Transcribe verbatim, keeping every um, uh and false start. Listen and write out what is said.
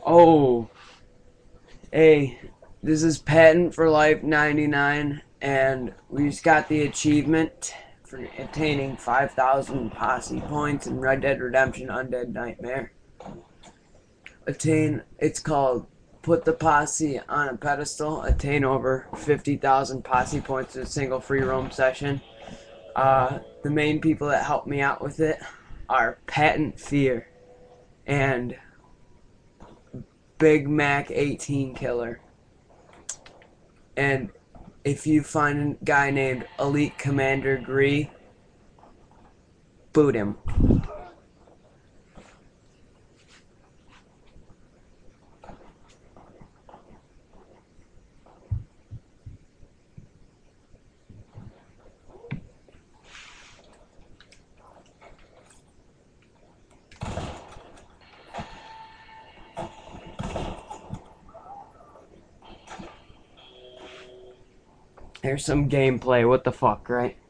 Oh, hey, this is Patent for Life ninety-nine, and we just got the achievement for attaining five thousand Posse points in Red Dead Redemption Undead Nightmare. Attain, it's called Put the Posse on a Pedestal, attain over fifty thousand Posse points in a single free roam session. Uh, the main people that help me out with it are Patent Fear and Big Mac eighteen Killer. And if you find a guy named Elite Commander Gree, boot him. Here's some gameplay. What the fuck, right?